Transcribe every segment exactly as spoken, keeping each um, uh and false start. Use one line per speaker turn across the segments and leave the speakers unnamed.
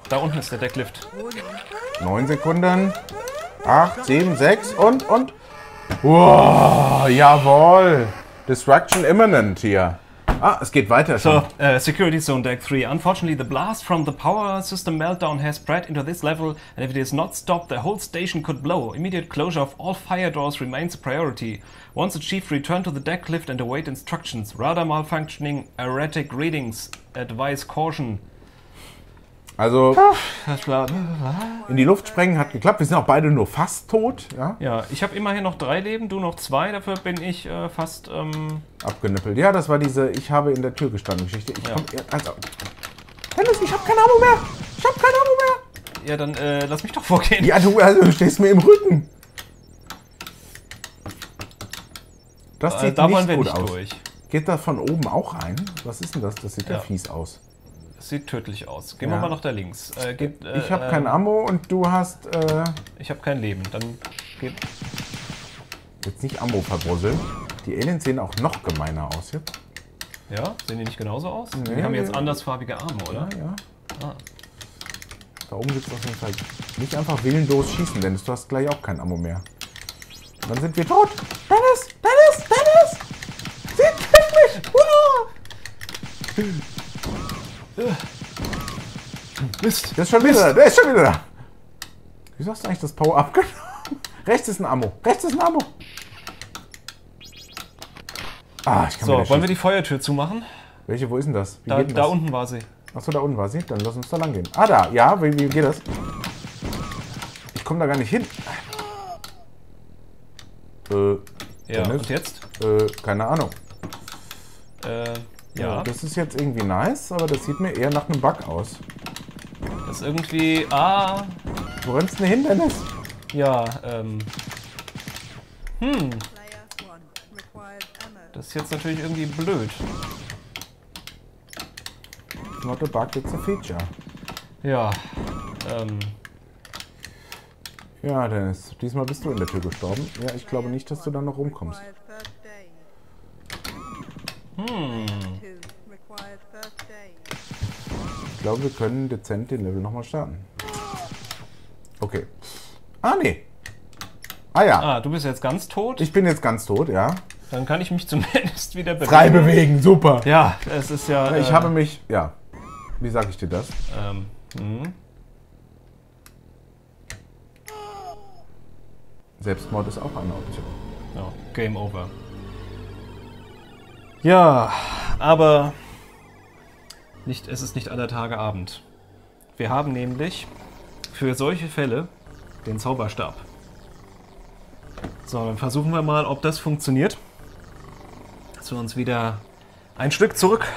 Da unten ist der Decklift.
neun Sekunden. acht, sieben, sechs und, und. Wow, jawohl. Destruction imminent hier. Ah, es geht weiter schon.
So, uh, Security Zone Deck three. Unfortunately, the blast from the power system meltdown has spread into this level, and if it is not stopped, the whole station could blow. Immediate closure of all fire doors remains a priority. Once achieved, return to the deck lift and await instructions. Radar malfunctioning, erratic readings. Advise caution.
Also, in die Luft sprengen hat geklappt. Wir sind auch beide nur fast tot. Ja,
Ja, ich habe immerhin noch drei Leben, du noch zwei. Dafür bin ich äh, fast... Ähm
abgenippelt. Ja, das war diese Ich habe in der Tür gestanden Geschichte. Ich
Ja.
komm, also, Dennis, ich habe kein Ammo mehr. Ich habe kein Ammo mehr.
ja, dann äh, lass mich doch vorgehen.
Ja, du, also, du stehst mir im Rücken. Das
äh,
sieht
da
nicht
wollen wir
gut
nicht
aus.
durch.
Geht das von oben auch rein? Was ist denn das? Das sieht ja,
Ja.
fies aus.
Das sieht tödlich aus. Gehen
Ja.
wir mal nach da links. Äh, geht, äh,
Ich habe
äh,
kein Ammo und du hast äh,
Ich habe kein Leben. Dann geht...
jetzt nicht Ammo verbrusseln. Die Aliens sehen auch noch gemeiner aus jetzt.
Ja, sehen die nicht genauso aus?
Nee,
die haben jetzt
nee.
andersfarbige Arme, oder?
Ja, ja.
Ah.
Da oben gibt es auf jeden Fall nicht einfach willenlos schießen, Dennis. Du hast gleich auch kein Ammo mehr. Dann sind wir tot. Dennis! Dennis! Dennis! Sie killt mich! Wow!
Mist!
Der ist schon wieder da. Der ist schon wieder da. Wieso hast du eigentlich das Power abgenommen? Rechts ist ein Ammo. Rechts ist ein Ammo. Ah, ich kann
So,
wieder
wollen wir
schießen.
die Feuertür zumachen?
Welche, wo ist denn das? Wie
Da,
geht denn
da
das?
unten war sie.
Achso, da unten war sie. Dann lass uns da lang gehen. Ah, da. Ja, wie, wie geht das? Ich komme da gar nicht hin. Äh,
Ja,
Dennis?
und jetzt?
äh, keine Ahnung.
Äh, ja,
Das ist jetzt irgendwie nice, aber das sieht mir eher nach einem Bug aus.
das ist irgendwie... Ah,
Wo rennst du denn hin, Dennis?
ja, ähm... Hm,
Player one required ammo.
das ist jetzt natürlich irgendwie blöd.
It's not a bug, it's a feature.
Ja, ähm...
Ja, Dennis, diesmal bist du in der Tür gestorben. Ja, ich glaube nicht, dass du da noch rumkommst.
Required first aid.
Hm...
Two required first aid.
Ich glaube, wir können dezent den Level nochmal starten. Okay. Ah, nee. Ah ja,
Ah, du bist jetzt ganz tot?
ich bin jetzt ganz tot, ja.
Dann kann ich mich zumindest wieder bewegen.
Frei bewegen, super.
Ja, es ist ja...
Ich
äh,
habe mich, ja. Wie sage ich dir das?
Ähm, hm.
Selbstmord ist auch eine Option.
Ja, Game over. Ja, aber nicht, es ist nicht aller Tage Abend. Wir haben nämlich für solche Fälle den Zauberstab. So, dann versuchen wir mal, ob das funktioniert. Dass wir uns wieder ein Stück zurück.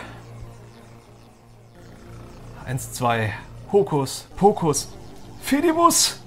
Eins, zwei, Hokus, Pokus, Fidibus!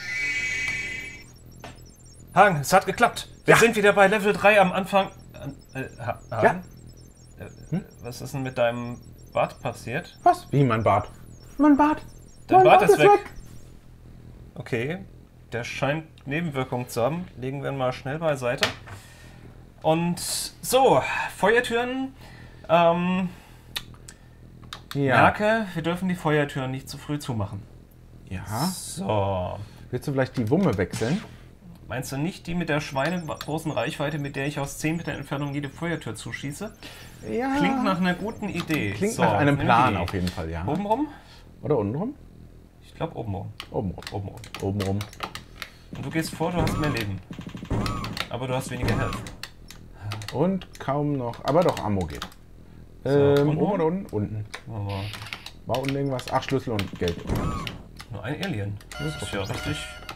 Hang, es hat geklappt. Wir
Ja.
sind wieder bei Level drei am Anfang. Äh, ha, Hang?
Ja.
Äh, Was ist denn mit deinem Bart passiert?
Was? Wie, mein Bart? Mein Bart.
Dein
mein
Bart ist weg. Okay, der scheint Nebenwirkungen zu haben. Legen wir ihn mal schnell beiseite. Und so, Feuertüren. Ähm,
Ja.
Merke, wir dürfen die Feuertüren nicht zu früh zumachen.
Ja.
So.
Willst du vielleicht die Wumme wechseln?
Meinst du nicht die mit der schweinegroßen Reichweite, mit der ich aus zehn Meter Entfernung jede Feuertür zuschieße?
Ja.
Klingt nach einer guten Idee.
Klingt
So,
nach einem
nimm
Plan
die.
auf jeden Fall, ja.
Oben rum?
Oder unten rum?
Ich glaube oben rum.
Oben rum.
Oben rum.
Oben rum.
Und du gehst vor, du hast mehr Leben. Aber du hast weniger Health.
Und kaum noch. Aber doch, Ammo geht.
So,
ähm,
unten
oben
rum?
oder unten? Unten.
Aber
War unten irgendwas? Ach, Schlüssel und Geld.
nur ein Alien. Das ist ja richtig.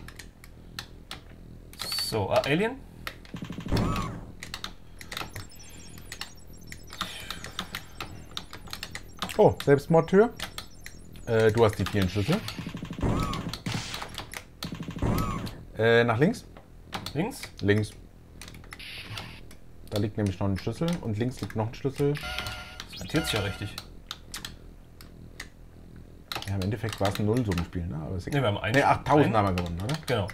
So, ah, Alien?
Oh, Selbstmordtür. Äh, du hast die vielen Schlüssel. Äh, nach links?
Links?
Links. Da liegt nämlich noch ein Schlüssel und links liegt noch ein Schlüssel.
Das rentiert sich ja richtig.
Ja, im Endeffekt war es ein Nullsummenspiel, ne? Aber ist
Ne,
egal.
wir haben einen.
Nee, achttausend
einen.
haben wir gewonnen, oder?
Genau.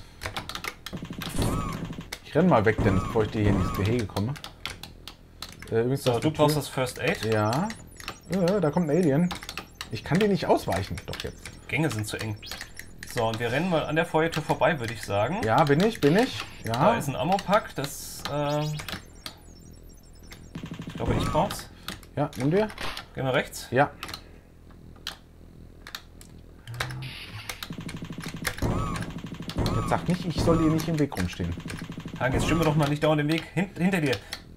Ich renn mal weg, denn bevor ich dir hier ins Gehege komme. Äh, übrigens,
So,
das
du
die
brauchst
Tür-
das First Aid.
Ja. Äh, da kommt ein Alien. Ich kann dir nicht ausweichen. Doch jetzt.
Gänge sind zu eng. So, und wir rennen mal an der Feuertür vorbei, würde ich sagen.
Ja, bin ich, bin ich. Ja.
Da ist ein Ammo-Pack, das, äh... ich glaube, ich brauch's.
Ja, nimm dir.
Gehen wir rechts.
Ja. Jetzt sag nicht, ich soll dir nicht im Weg rumstehen.
Hagen, jetzt stimmen wir doch mal nicht dauernd den Weg. Hin hinter dir.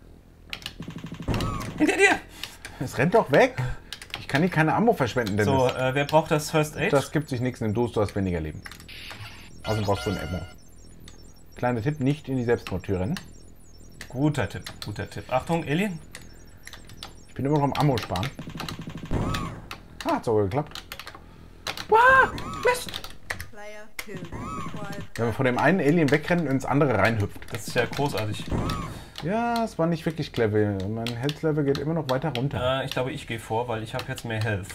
Hinter dir!
Es rennt doch weg. Ich kann hier keine Ammo verschwenden, Dennis.
So, äh, wer braucht das First Aid?
Das gibt sich nichts, nimm du, du hast weniger Leben. Außerdem brauchst du ein Ammo. Kleiner Tipp, nicht in die Selbstmordtür rennen.
Guter Tipp, guter Tipp. Achtung, Alien.
Ich bin immer noch am Ammo sparen. Ah, hat sogar geklappt. Wow, Mist!
Player two required.
Wenn wir von dem einen Alien wegrennen und ins andere reinhüpft.
Das ist ja großartig.
Ja, es war nicht wirklich clever. Mein Health-Level geht immer noch weiter runter.
Äh, ich glaube, ich gehe vor, weil ich habe jetzt mehr Health.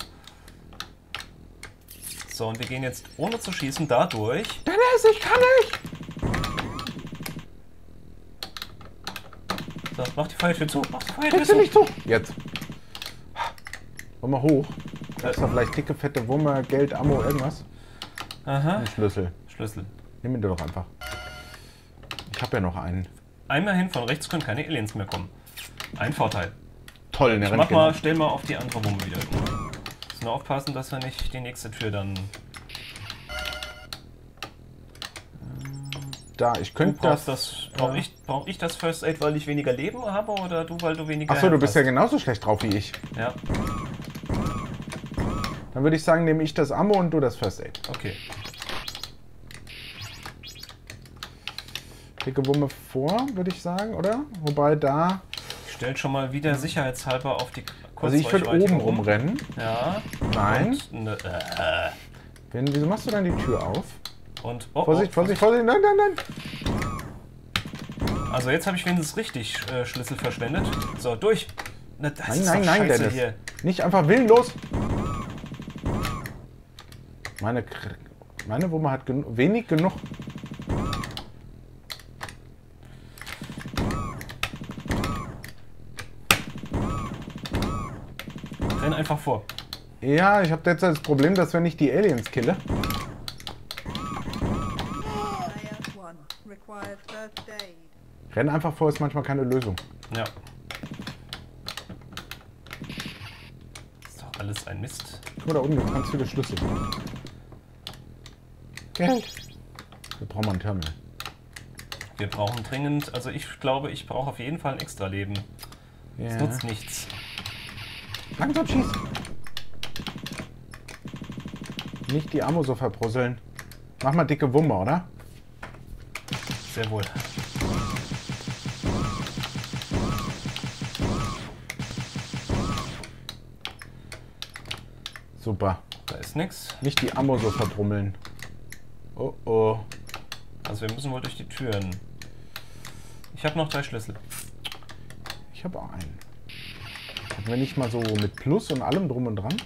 So, und wir gehen jetzt ohne zu schießen da durch.
Dennis, ich kann nicht!
So, mach die Feuertür zu. Mach die Feuertür
Kriegst du
zu.
nicht zu? Jetzt. Wollen wir hoch? Gibt's da vielleicht dicke, fette Wumme, Geld, Ammo, irgendwas?
Aha.
Ein Schlüssel.
Schlüssel.
Nimm ihn dir doch einfach. Ich habe ja noch einen.
Einmal hin, von rechts können keine Aliens mehr kommen. Ein Vorteil.
Toll, in der
Ich mach mal,
Röntgen.
stell mal auf die andere Wumme wieder. Müssen nur aufpassen, dass wir nicht die nächste Tür dann...
Da, ich
Du
könnte
brauchst
das...
das... Brauch ich, brauch ich das First Aid, weil ich weniger Leben habe, oder du, weil du weniger
Achso, du
Health
bist ja
hast?
genauso schlecht drauf wie ich.
Ja,
Dann würde ich sagen, nehme ich das Ammo und du das First Aid.
okay.
Dicke Wumme vor, würde ich sagen, oder? Wobei da...
Ich stell schon mal wieder sicherheitshalber auf die
Also ich würde
Kurzreichweite
oben
rum.
rumrennen.
Ja.
Nein.
Und, ne, äh,
Wenn, wieso machst du dann die Tür auf?
und oh,
Vorsicht,
oh,
Vorsicht, Vorsicht, nein, nein, nein.
Also jetzt habe ich wenigstens richtig äh, Schlüssel verschwendet. So, durch. Na, das
Nein,
ist
nein,
doch
nein,
Scheiße
Dennis.
hier.
Nicht einfach willenlos. Meine, Kr- meine Wumme hat genu wenig genug.
Renn einfach vor.
Ja, ich habe jetzt das Problem, dass wenn ich die Aliens kille.
Player one required first aid.
Renn einfach vor, ist manchmal keine Lösung.
Ja. Ist doch alles ein Mist.
Guck mal da unten, gibt ganz viele Schlüssel. Geld. Wir brauchen mal ein Terminal.
Wir brauchen dringend, also ich glaube, ich brauche auf jeden Fall ein extra Leben. Es
Ja.
nutzt nichts.
Langsam schießen. Nicht die Ammo so verbrüsseln. Mach mal dicke Wumme, oder?
Sehr wohl.
Super.
Da ist nichts.
Nicht die Ammo so verbrummeln. Oh oh.
Also wir müssen wohl durch die Türen. Ich habe noch drei Schlüssel.
Ich habe auch einen. Hatten wir nicht mal so mit Plus und allem drum und dran?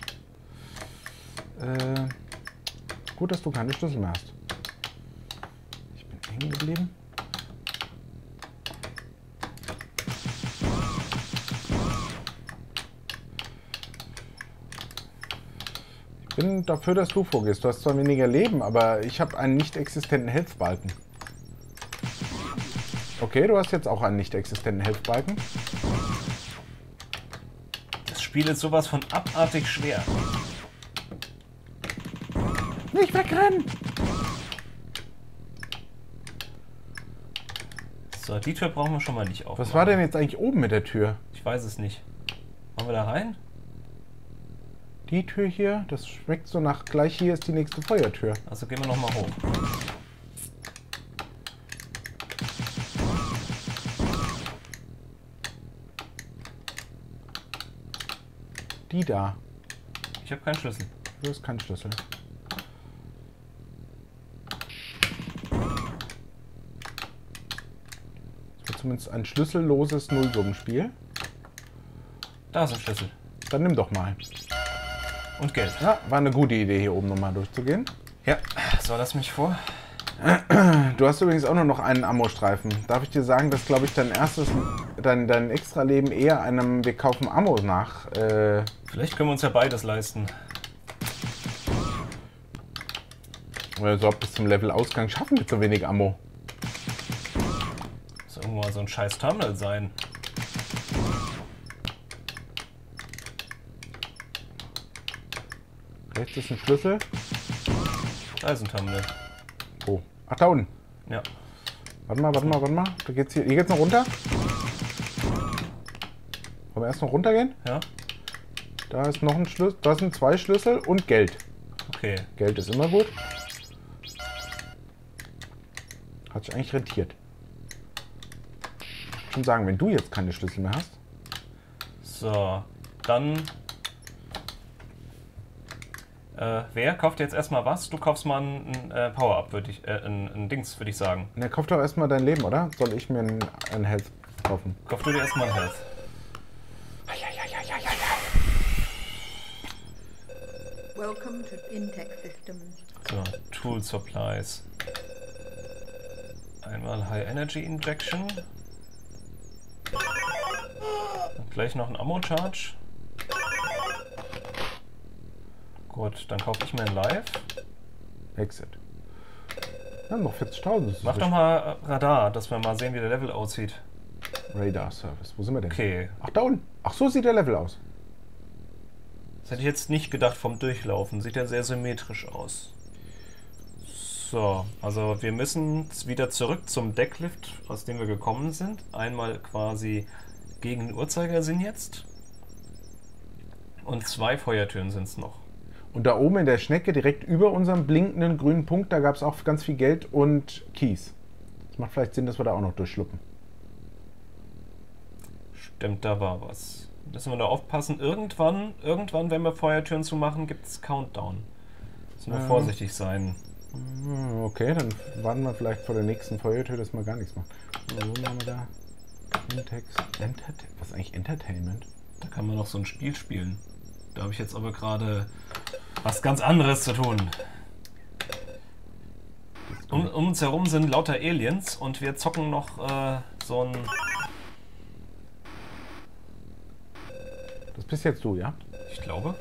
Äh, gut, dass du keine Schlüssel mehr hast. Ich bin hängen geblieben. Ich bin dafür, dass du vorgehst. Du hast zwar weniger Leben, aber ich habe einen nicht existenten Health-Balken. Okay, du hast jetzt auch einen nicht existenten Health-Balken.
Das Spiel ist sowas von abartig schwer.
Nicht wegrennen!
So, die Tür brauchen wir schon mal nicht aufmachen.
Was war denn jetzt eigentlich oben mit der Tür?
Ich weiß es nicht. Wollen wir da rein?
Die Tür hier, das schmeckt so nach, gleich hier ist die nächste Feuertür.
Also gehen wir noch mal hoch.
Die da.
Ich habe keinen Schlüssel.
Du hast keinen Schlüssel. Das wird zumindest ein schlüsselloses Nullsummenspiel.
Da ist ein Schlüssel.
Dann nimm doch mal.
Und Geld.
Ja, war eine gute Idee, hier oben nochmal durchzugehen.
Ja. So, lass mich vor.
Du hast übrigens auch nur noch einen Ammo-Streifen. Darf ich dir sagen, dass, glaube ich, dein erstes, dein, dein Extra-Leben eher einem Wir kaufen Ammo nach. Äh,
Vielleicht können wir uns ja beides leisten.
Oder so bis zum Levelausgang schaffen mit so wenig Ammo.
Muss irgendwo mal so ein scheiß Terminal sein.
Rechts ist ein Schlüssel.
Da ist ein Terminal.
Oh. Ach, da unten.
Ja.
Warte mal, warte mal, warte mal. Da geht's hier. Hier geht's noch runter. Wollen wir erst noch runtergehen?
Ja.
Da ist noch ein Schlüssel. Da sind zwei Schlüssel und Geld.
Okay.
Geld ist immer gut. Hat sich eigentlich rentiert. Ich würde schon sagen, wenn du jetzt keine Schlüssel mehr hast.
So, dann. Äh, wer kauft jetzt erstmal was? Du kaufst mal ein, ein äh, Power-Up, würde ich, äh, ein, ein Dings, würde ich sagen.
Na, kauf doch erstmal dein Leben, oder? Soll ich mir ein, ein Health kaufen?
Kauf du dir erstmal ein Health.
Welcome to Intech Systems.
So, Tool Supplies. Einmal High Energy Injection. Und gleich noch ein Ammo Charge. Gut, dann kaufe ich mir ein Live.
Exit. Ja, noch vierzigtausend.
Mach doch mal äh, Radar, dass wir mal sehen, wie der Level aussieht.
Radar Service. Wo sind wir denn?
Okay.
Ach, da unten. Ach, so sieht der Level aus.
Das hätte ich jetzt nicht gedacht vom Durchlaufen. Sieht ja sehr symmetrisch aus. So, also wir müssen wieder zurück zum Decklift, aus dem wir gekommen sind. Einmal quasi gegen den Uhrzeigersinn jetzt. Und zwei Feuertüren sind es noch.
Und da oben in der Schnecke, direkt über unserem blinkenden grünen Punkt, da gab es auch ganz viel Geld und Keys. Das macht vielleicht Sinn, dass wir da auch noch durchschluppen.
Stimmt, da war was. Müssen wir da aufpassen. Irgendwann, irgendwann, wenn wir Feuertüren zu machen, gibt es Countdown. Müssen wir
Ja.
vorsichtig sein.
Hm, Okay, dann warten wir vielleicht vor der nächsten Feuertür, dass wir gar nichts machen. So, wo haben wir da? Intex. Entertain Was ist eigentlich Entertainment?
Da kann man noch so ein Spiel spielen. Da habe ich jetzt aber gerade was ganz anderes zu tun. Um, um uns herum sind lauter Aliens und wir zocken noch äh, so ein...
Das bist jetzt du, ja?
Ich glaube.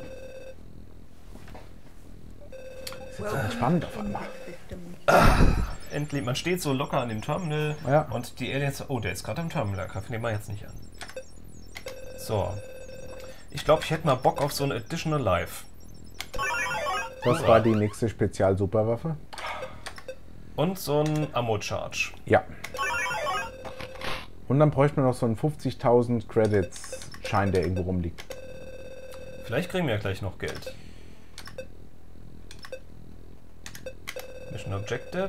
Das ist jetzt ganz spannend auf einmal.
Systems.
Endlich, man steht so locker an dem Terminal
Ja.
und die Aliens... Oh, der ist gerade am Terminal. Kaffee nehmen wir jetzt nicht an. So. Ich glaube, ich hätte mal Bock auf so ein Additional Life.
Das war die nächste Spezial-Superwaffe.
Und so ein Ammo-Charge.
Ja. Und dann bräuchten wir noch so einen fünfzigtausend Credits-Schein, der irgendwo rumliegt.
Vielleicht kriegen wir ja gleich noch Geld. Mission Objective.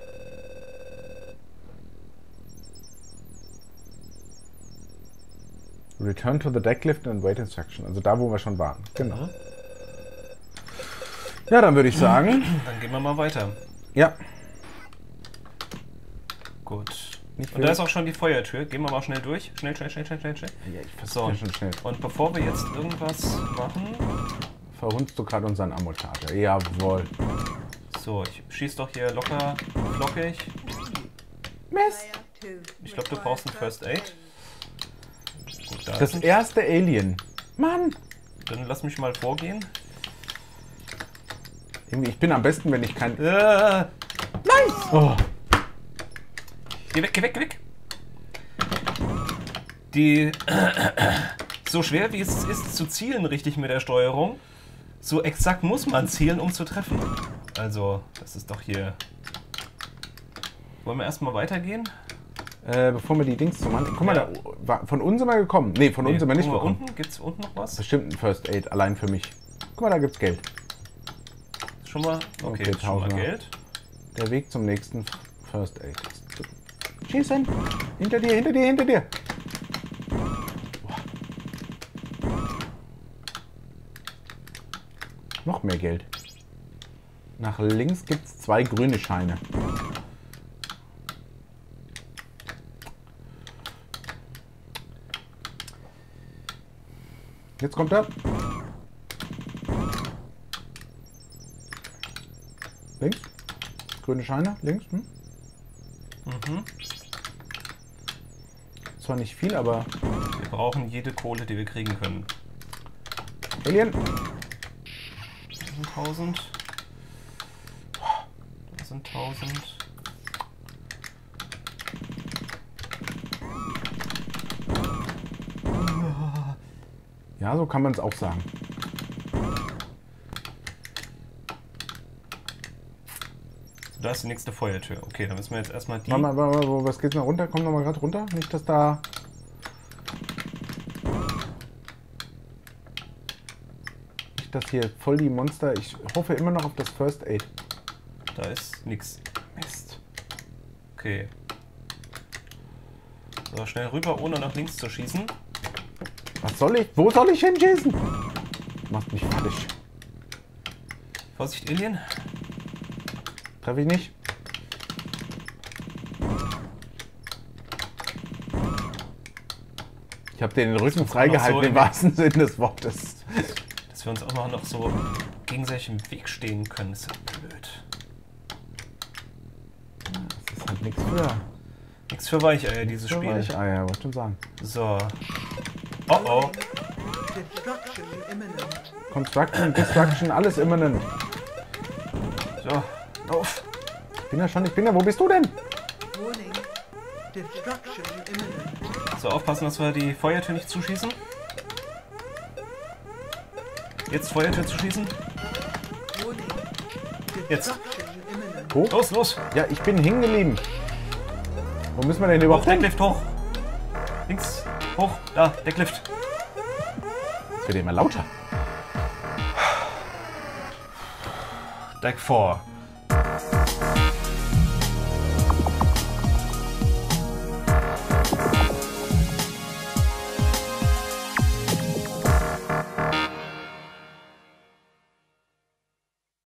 Return to the decklift and wait instruction. Also da, wo wir schon waren. Genau.
Mhm.
Ja, dann würde ich sagen.
Dann gehen wir mal weiter.
Ja.
Gut.
Nicht
Und
viel.
da ist auch schon die Feuertür. Gehen wir mal schnell durch. Schnell, schnell, schnell, schnell, schnell, schnell.
Ja, ich
So.
versuche schon schnell.
Und bevor wir jetzt irgendwas machen...
Verhunzt du gerade unseren Ammo-Charger. Jawohl.
So, ich schieß doch hier locker, flockig.
Mist.
Player two.
Ich glaube, du brauchst ein First Aid. Gut, da
Das
ist
erste Alien. Mann.
Dann lass mich mal vorgehen.
Irgendwie, ich bin am besten, wenn ich kein...
Äh,
Oh.
geh weg, geh weg, geh weg. Die... so schwer wie es ist zu zielen richtig mit der Steuerung, so exakt muss man zielen, um zu treffen. Also, das ist doch hier... Wollen wir erstmal weitergehen?
Äh, bevor wir die Dings zu machen. Guck mal,
Ja.
da, war, von uns sind wir gekommen. Nee, von uns sind wir nicht
guck mal,
gekommen.
unten? Gibt's unten noch was?
Bestimmt ein First Aid, allein für mich. Guck mal, da gibt's Geld.
Schon mal? Okay,
Okay,
schon mal
Tausender.
Geld.
Der Weg zum nächsten First Aid. Schießen! Hinter dir, hinter dir, hinter dir! Boah. Noch mehr Geld. Nach links gibt es zwei grüne Scheine. Jetzt kommt er. Links. Grüne Scheine, links. Hm?
Mhm.
Zwar nicht viel, aber
Wir brauchen jede Kohle, die wir kriegen können.
Alien.
tausend. sind tausend.
Ja, so kann man es auch sagen.
So, da ist die nächste Feuertür. Okay, dann müssen wir jetzt erstmal die...
Warte mal, warte mal, was geht's noch runter? Komm noch mal gerade runter. Nicht, dass da... Nicht, dass hier voll die Monster... Ich hoffe immer noch auf das First Aid.
Da ist nix.
Mist.
Okay. So, schnell rüber, ohne nach links zu schießen.
Was soll ich? Wo soll ich hinschießen? Macht mich fertig.
Vorsicht, Alien.
Treffe ich nicht? Ich habe den Rücken freigehalten,
so
im wahrsten Sinne des Wortes.
Dass wir uns auch noch so gegenseitig im Weg stehen können, ist ja blöd.
Das ist halt nichts für...
Nichts für Weicheier, dieses
für
Spiel.
Weicheier, wollte schon sagen.
So. Oh oh.
Destruction imminent.
Construction, Destruction, alles imminent.
So. Auf.
Ich bin ja schon, ich bin ja, wo bist du denn?
Warning. Destruction imminent.
So, aufpassen, dass wir die Feuertür nicht zuschießen. Jetzt Feuertür zuschießen.
Warning.
Jetzt.
Destruction imminent.
Wo?
Los, los.
Ja, ich bin hängen geblieben. Wo müssen wir denn
Hoch,
überhaupt hin?
Decklift hoch. Links. Hoch. Da, Decklift.
Es wird immer lauter.
Deck vier.